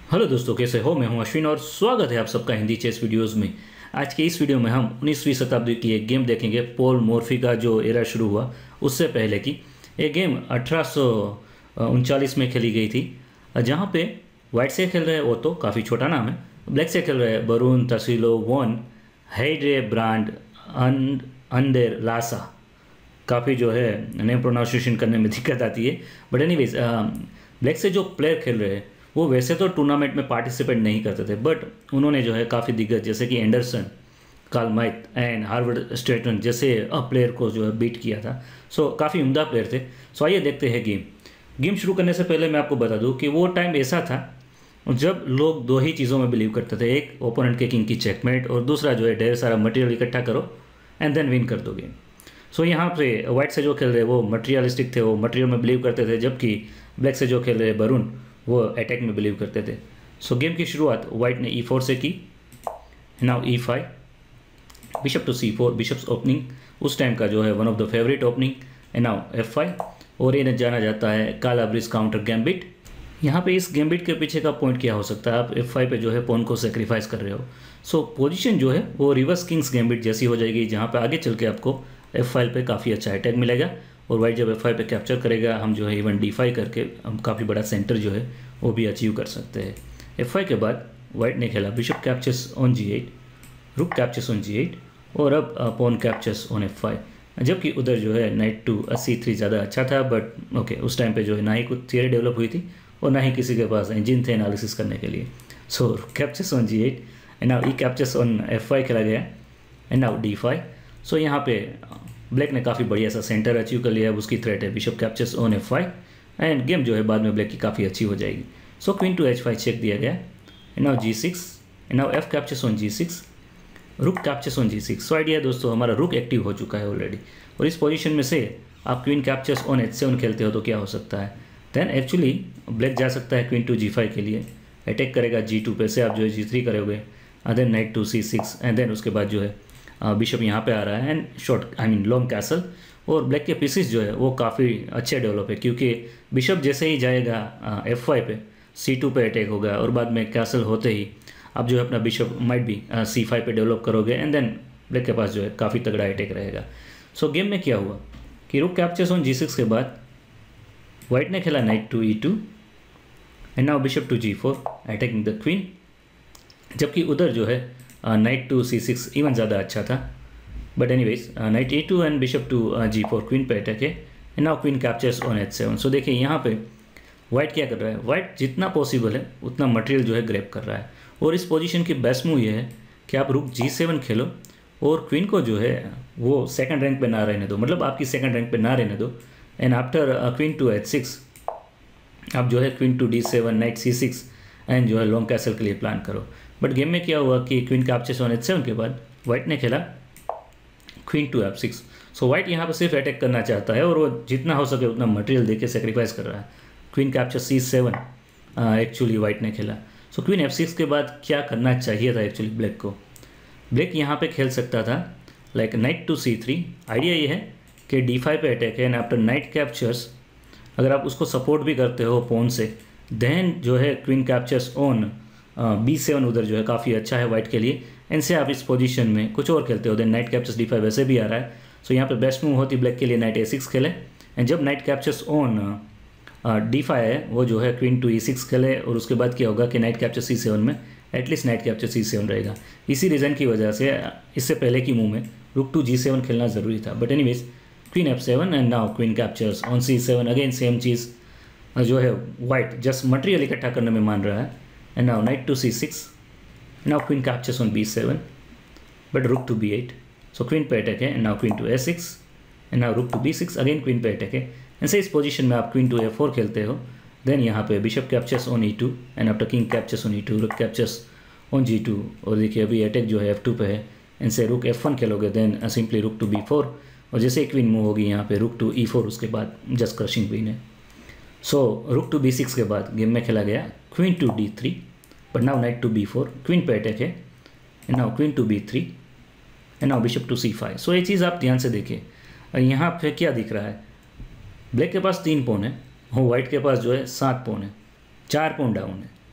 Hello दोस्तों, कैसे हो? मैं हूं अश्विन और स्वागत है आप सबका हिंदी चेस वीडियोस में। आज के इस वीडियो में हम 19वीं शताब्दी की एक गेम देखेंगे। पॉल मोर्फी का जो एरा शुरू हुआ उससे पहले की ये गेम 1839 में खेली गई थी, जहां पे वाइट से खेल रहे हैं वो तो काफ़ी छोटा नाम है, ब्लैक से खेल रहे हैं बरून तसीलो वॉन हेड्रे ब्रांड अंडेर लासा। काफ़ी जो है नेम प्रोनाउंसिएशन करने में दिक्कत आती है, बट एनीवेज ब्लैक से जो प्लेयर खेल रहे हैं वो वैसे तो टूर्नामेंट में पार्टिसिपेट नहीं करते थे, बट उन्होंने जो है काफ़ी दिग्गज जैसे कि एंडरसन, कार्ल माइट एंड हार्वर्ड स्ट्रेटन जैसे प्लेयर को जो है बीट किया था। सो काफ़ी उम्दा प्लेयर थे। सो आइए देखते हैं गेम शुरू करने से पहले मैं आपको बता दूं कि वो टाइम ऐसा था जब लोग दो ही चीज़ों में बिलीव करते थे, एक ओपोनेंट के किंग की चेकमेट और दूसरा जो है ढेर सारा मटेरियल इकट्ठा करो एंड देन विन कर दो गेम। सो यहाँ पे वाइट से जो खेल रहे वो मटेरियलिस्टिक थे, वो मटेरियल में बिलीव करते थे, जबकि ब्लैक से जो खेल रहे बरून वो अटैक में बिलीव करते थे। सो गेम की शुरुआत वाइट ने E4 से की। Now E5, bishop to C4, bishops opening उस टाइम का जो है one of the favourite opening. And now F5, और ये जाना जाता है कालाब्रिज काउंटर गैम्बिट। यहाँ पे इस गैम्बिट के पीछे का पॉइंट क्या हो सकता है? आप F5 पे जो है पॉन को सेक्रीफाइस कर रहे हो। सो पोजीशन जो है वो रिवर्स किंग्स गैम्बिट जैसी हो जाएगी, जहाँ पे आगे चल के आपको F5 पे काफ़ी अच्छा अटैक मिलेगा, और वाइट जब F5 पे कैप्चर करेगा हम जो है इवन D5 करके हम काफ़ी बड़ा सेंटर जो है वो भी अचीव कर सकते हैं। F5 के बाद वाइट ने खेला बिशप कैप्चर्स ऑन G8, रुक कैप्चर्स ऑन G8, और अब पॉन कैप्चर्स ऑन F5, जबकि उधर जो है नाइट टू C3 ज़्यादा अच्छा था, बट ओके उस टाइम पे जो है ना ही कुछ थियरी डेवलप हुई थी और ना ही किसी के पास इंजन थे एनालिसिस करने के लिए। So rook captures on G8 and now E captures on F5 खेला गया एंड नाउ D5। सो यहाँ पे ब्लैक ने काफ़ी बढ़िया सा सेंटर अचीव कर लिया है, उसकी थ्रेट है bishop captures on F5 and game जो है बाद में ब्लैक की काफ़ी अच्छी हो जाएगी। सो क्वीन टू H5 चेक दिया गया and now G6 and now F captures on G6, rook captures on G6। So idea दोस्तों हमारा रुक एक्टिव हो चुका है ऑलरेडी, और इस पोजीशन में से आप क्वीन कैप्चर्स ऑन H7 खेलते हो तो क्या हो सकता है? देन एक्चुअली ब्लैक जा सकता है क्वीन टू G5 के लिए, अटैक करेगा G2 पे से, आप जो है G3 करोगे, then knight to C6 and then उसके बाद जो है बिशप यहाँ पे आ रहा है एंड शॉर्ट लॉन्ग कैसल। और ब्लैक के पीसेस जो है वो काफ़ी अच्छे डेवलप है, क्योंकि बिशप जैसे ही जाएगा F5 पे C2 पे अटैक होगा, और बाद में कैसल होते ही आप जो है अपना बिशप माइट भी C5 पे डेवलप करोगे एंड देन ब्लैक के पास जो है काफ़ी तगड़ा अटैक रहेगा। सो गेम में क्या हुआ कि रुक कैप्चर्स ऑन G6 के बाद वाइट ने खेला knight to E2 and now bishop to G4 attacking the queen, जबकि उधर जो है नाइट टू C6 इवन ज़्यादा अच्छा था, but anyways knight E2 and bishop to G4 queen पे अटैक है and now queen captures on H7। So देखिए यहाँ पे वाइट क्या कर रहा है, वाइट जितना पॉसिबल है उतना मटेरियल जो है ग्रैब कर रहा है, और इस पोजीशन की बेस्ट मूव ये है कि आप रुक G7 खेलो और क्वीन को जो है वो सेकंड रैंक पे ना रहने दो, मतलब आपकी सेकंड रैंक पे ना रहने दो, and after queen to H6 आप जो है queen to D7 night C6 and जो है लॉन्ग कैसल के लिए प्लान करो। बट गेम में क्या हुआ कि क्वीन कैप्चर्स ऑन H7 के बाद वाइट ने खेला queen to F6। So white यहाँ पर सिर्फ अटैक करना चाहता है और वो जितना हो सके उतना मटेरियल देके सेक्रीफाइस कर रहा है। Queen capture C7 actually white ने खेला। सो क्वीन F6 के बाद क्या करना चाहिए था एक्चुअली ब्लैक को? ब्लैक यहाँ पे खेल सकता था like night to C3। Idea ये है कि D5 पे अटैक है एंड आफ्टर नाइट कैप्चर्स अगर आप उसको सपोर्ट भी करते हो पोन से, देन जो है क्वीन कैप्चर्स ऑन B7 उधर जो है काफ़ी अच्छा है वाइट के लिए, इनसे आप इस पोजीशन में कुछ और खेलते हो, देन नाइट कैप्चर्स D5 वैसे भी आ रहा है। सो यहाँ पे बेस्ट मूव होती ब्लैक के लिए नाइट A6 खेले, एंड जब नाइट कैप्चर्स ऑन D5 है वो जो है क्वीन टू E6 खेले, और उसके बाद क्या होगा कि नाइट कैप्चर C7 में एटलीस्ट नाइट कैप्चर C7 रहेगा। इसी रीज़न की वजह से इससे पहले की मूव में रुक टू G7 खेलना ज़रूरी था, but anyways queen F7 and now queen captures on C7। Again same चीज़ जो है वाइट जस्ट मटेरियल इकट्ठा करने में मान रहा है, and now knight to C6, now queen captures on B7 but rook to B8, so queen पे अटैक है, and now queen to A6 and now rook to B6, again queen पे attack है। ऐसे इस पोजीशन में आप queen to A4 खेलते हो, देन यहाँ पे bishop captures on E2 and after king captures on E2 rook captures on G2, और देखिए अभी अटैक जो है F2 पे है, इनसे रुक F1 खेलोगे, देन सिंपली रुक टू B4, और जैसे क्वीन मूव होगी यहाँ पे रुक टू E4, उसके बाद जस्ट क्रशिंग क्वीन है। सो रुक टू B6 के बाद गेम में खेला गया queen to D3 but now knight to B4, queen पे अटैक है and now queen to B3 and now bishop to C5। So ये चीज़ आप ध्यान से देखिए, यहाँ पे क्या दिख रहा है, ब्लैक के पास 3 पॉन है और वाइट के पास जो है 7 पॉन है, 4 पॉन डाउन है,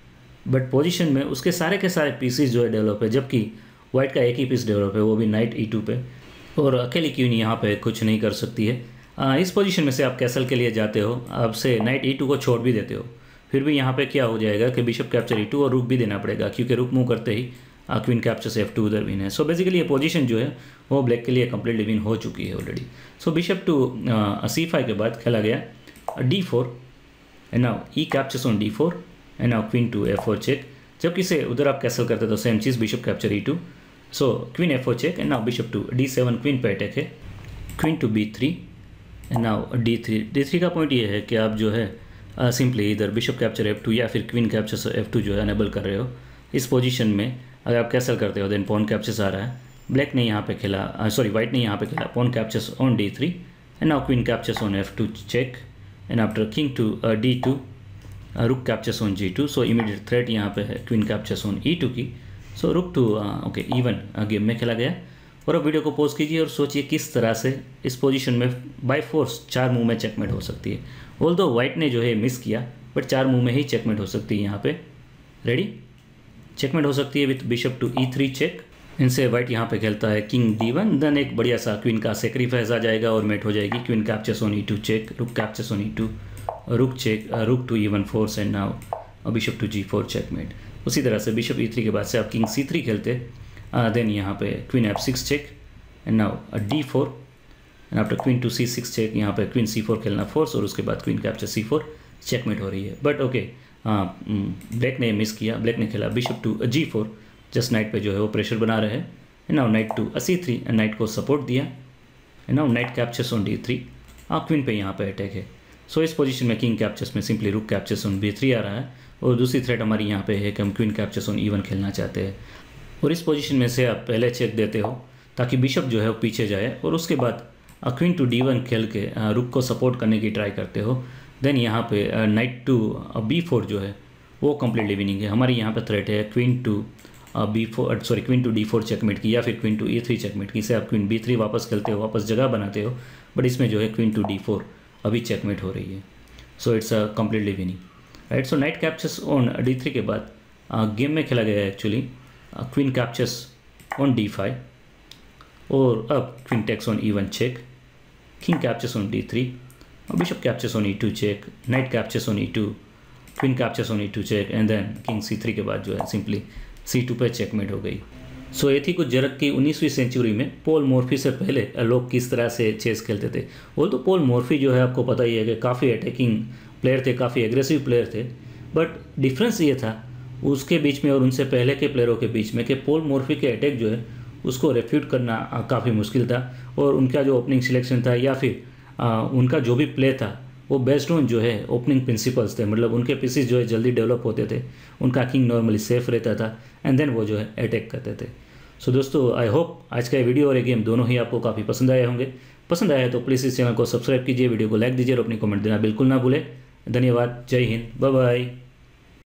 बट पोजीशन में उसके सारे के सारे पीसेस जो है डेवलप है, जबकि वाइट का एक ही पीस डेवलप है, वो भी नाइट E2 पे, और अकेली क्वीन यहाँ पे कुछ नहीं कर सकती है। इस पोजीशन में से आप कैसल के लिए जाते हो, आपसे नाइट E2 को छोड़ भी देते हो, फिर भी यहाँ पे क्या हो जाएगा कि बिशप कैप्चर E2 और रुक भी देना पड़ेगा, क्योंकि रुक मूव करते ही क्वीन कैप्चर F2 उधर विन है। सो बेसिकली ये पोजीशन जो है वो ब्लैक के लिए कंप्लीटली विन हो चुकी है already. So bishop to C5 के बाद खेला गया D4 and now E captures on D4 and now queen to F4 check, जबकि से उधर आप कैसल करते तो सेम चीज़ bishop capture E2, so queen F4 check and now bishop to D7, queen पे अटैक है, queen to B3 and now D3 का पॉइंट ये है कि आप जो है सिंपली इधर बिशप कैप्चर F2 या फिर क्वीन कैप्चर F2 जो है अनेबल कर रहे हो। इस पोजीशन में अगर आप कैसल करते हो देन पॉन कैप्चर्स आ रहा है, ब्लैक ने यहाँ पे खेला, वाइट ने यहाँ पे खेला pawn captures on D3 and now queen captures on F2 check and after king to D2 rook captures on G2, so immediate threat यहाँ पे है क्वीन कैप्चर्स ऑन E2 की, सो रुक टू ओके इवन गेम में खेला गया। और अब वीडियो को पॉज कीजिए और सोचिए किस तरह से इस पोजीशन में बाय फोर्स 4 मूव में चेकमेट हो सकती है। ऑल्दो वाइट ने जो है मिस किया, बट 4 मूव में ही चेकमेट हो सकती है। यहाँ पे रेडी चेकमेट हो सकती है with bishop to E3 check, इनसे वाइट यहाँ पे खेलता है किंग D1, देन एक बढ़िया सा क्वीन का सेक्रीफाइस आ जाएगा और मेट हो जाएगी। Queen captures on E2 check, rook captures on E2, rook check, rook to E1 force and now bishop to G4 checkmate. उसी तरह से बिशप E3 के बाद से आप किंग C3 खेलते, देन यहाँ पे queen F6 check and now D4 and after queen to C6 check, यहाँ पे क्वीन C4 खेलना फोर्स और उसके बाद क्वीन कैप्चर C4 चेकमेट हो रही है। बट ओके ब्लैक ने मिस किया, ब्लैक ने खेला bishop to G4, just night पे जो है वो प्रेशर बना रहे हैं and now knight to C3, knight को सपोर्ट दिया and now knight captures on D3, queen पे यहाँ पे अटैक है। सो इस पोजीशन में किंग कैप्चर्स में simply rook captures on B3 आ रहा है, और दूसरी थ्रेट हमारी यहाँ पे है कि हम क्वीन कैप्चर्स ऑन E1 खेलना चाहते हैं, और इस पोजीशन में से आप पहले चेक देते हो ताकि बिशप जो है वो पीछे जाए, और उसके बाद क्वीन टू D1 खेल के रुक को सपोर्ट करने की ट्राई करते हो। देन यहाँ पे नाइट टू B4 जो है वो कम्प्लीटली विनिंग है। हमारी यहाँ पे थ्रेट है queen to queen to D4 checkmate की या फिर क्वीन टू E3 चेकमेट की, से आप क्वीन B3 वापस खेलते हो, वापस जगह बनाते हो, बट इसमें जो है क्वीन टू D4 अभी चेकमेट हो रही है। So it's completely winning, right. So knight captures on D3 के बाद गेम में खेला गया है actually queen captures on D5, और अब queen takes on E1 check, king captures on D3, bishop captures on E2 check, knight captures on E2, queen captures on E2 check and then king C3 के बाद जो है simply C2 पे checkmate हो गई। सो ये थी कुछ जरक की 19वीं सेंचुरी में पॉल मॉर्फी से पहले लोग किस तरह से चेस खेलते थे। वो तो पॉल मॉर्फी जो है आपको पता ही है कि काफ़ी अटैकिंग प्लेयर थे, काफ़ी एग्रेसिव प्लेयर थे, बट डिफरेंस ये था उसके बीच में और उनसे पहले के प्लेयरों के बीच में कि पॉल मॉर्फी के अटैक जो है उसको रेफ्यूट करना काफ़ी मुश्किल था, और उनका जो ओपनिंग सिलेक्शन था या फिर उनका जो भी प्ले था वो बेस्ड ऑन जो है ओपनिंग प्रिंसिपल्स थे, मतलब उनके पीसेस जो है जल्दी डेवलप होते थे, उनका किंग नॉर्मली सेफ रहता था एंड देन वो जो है अटैक करते थे। सो दोस्तों आई होप आज का ये वीडियो और ये गेम दोनों ही आपको काफ़ी पसंद आए होंगे। पसंद आया है तो प्लीज़ इस चैनल को सब्सक्राइब कीजिए, वीडियो को लाइक दीजिए और अपनी कमेंट देना बिल्कुल ना भूलें। धन्यवाद, जय हिंद, बाय बाय।